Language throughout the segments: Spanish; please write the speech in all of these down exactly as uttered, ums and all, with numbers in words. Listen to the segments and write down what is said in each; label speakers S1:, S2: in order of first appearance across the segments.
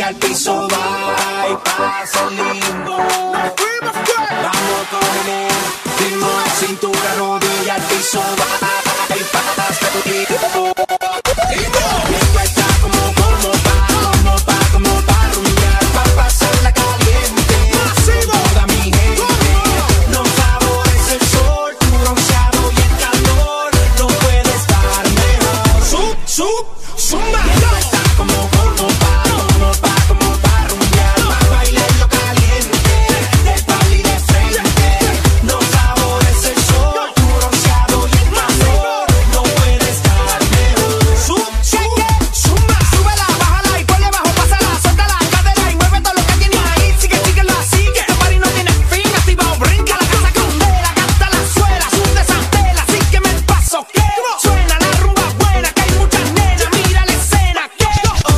S1: al piso va y pasa el lindo. Vamos con él, ritmo, cintura, rodilla al piso va y pasa tu tiempo. Esto está como, como pa, como pa, como pa rumbear, pa pasarla caliente. Toda mi gente, nos favorece el sol, tu bronceado y el calor, no puede estar mejor. Sub, sub, zumba. Esto está como, como pa, como pa, como pa rumbear, pa bailarlo caliente, de espalda y de frente. Nos favorece el sol, tu bronceado y el calor, no puede estar mejor. Sub, sub, zumba. Súbela, bájala y ponle bajo, pásala, suelta la cadera y mueve todo lo que tiene ahí. Sigue, sigue, lo sigue. Este party no tiene fin, activa o brinca, la casa candela, canta la suela, sube esa tela, sígueme el paso que suena la rumba buena, que hay muchas nenas, mira la escena que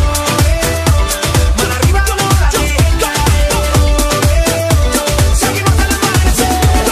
S1: mano arriba no la deja, seguimos al amanecer.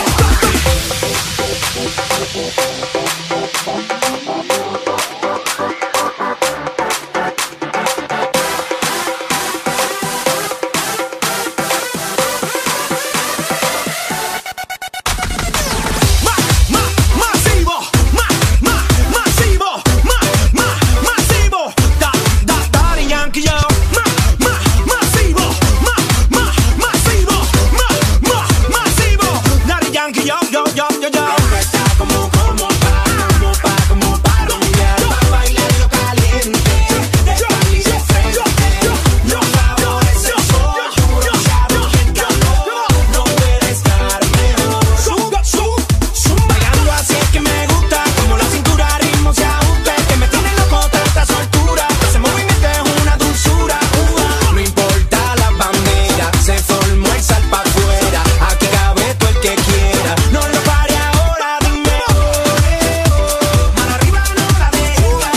S1: Ma, ma, masivo, ma, ma, masivo, ma, ma, masivo. Da, da, Daddy Yankee, yo. Ma, ma, masivo, ma, ma, masivo, ma, ma, masivo. Daddy Yankee, yo, yo, yo, yo, yo. Está como, como pa, como pa, como pa rumbear, pa bailarlo caliente, de espalda y de frente. No favorece el sol, tu bronceado y el calor, no puede estar mejor. Sub, sub, sub. Bailando así es que me gusta, como la cintura al ritmo se ajusta, que me tiene loco tanta soltura, ese movimiento es una dulzura. Ua. No importa la bandera, se formó el sal pa' afuera, aquí cabe todo el que quiera, no lo pare ahora, dime oh, eh, oh. Mano arriba no la deja,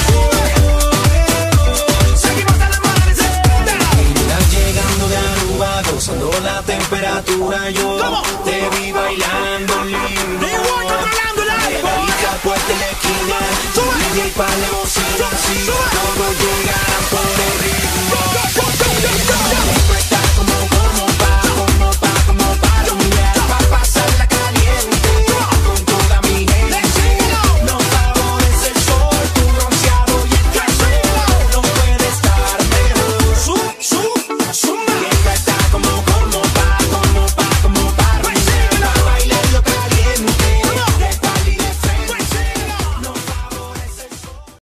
S1: seguimos al amanecer. Estás llegando de Aruba, gozando la temperatura, yo te vi bailando lindo. Pegadita puesta en la esquina, D J pa' la bocina, sí, todos llegarán por el ritmo.